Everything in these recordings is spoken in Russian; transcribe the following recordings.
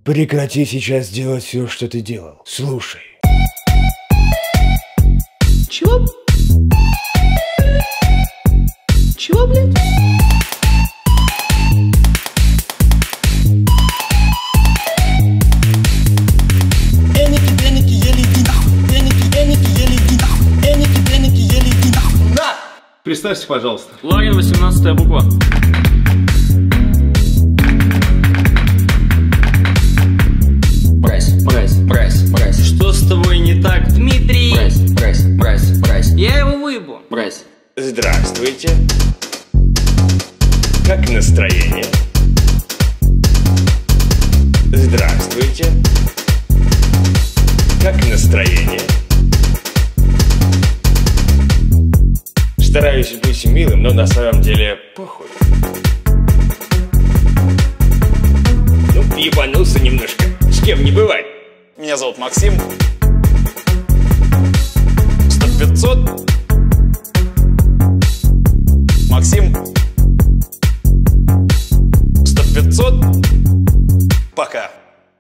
Прекрати сейчас делать все, что ты делал. Слушай. Чего? Чего, блядь? Представься, пожалуйста. Логин, 18-я буква. Брайс. Что с тобой не так, Дмитрий? Брайс. Я его выебу. Брайс. Здравствуйте. Как настроение? Здравствуйте. Как настроение? Стараюсь быть милым, но на самом деле похуй. Ну, ебанулся немножко. С кем не бывает. Меня зовут Максим. 100-500. Максим. 100-500. Пока.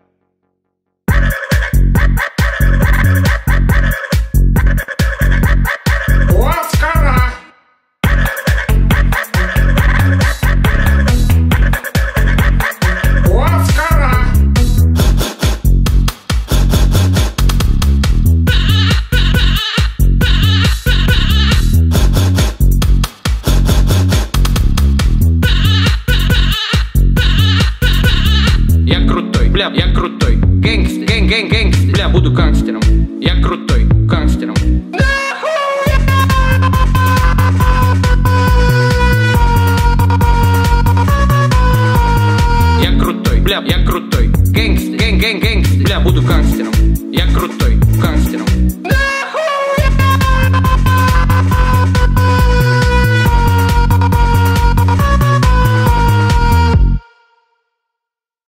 Бля, я крутой. Гэнгстер. Бля, буду гангстером. Я крутой. Гангстером. Я крутой. Бля, я крутой. Гэнгстер. Бля, буду гангстером.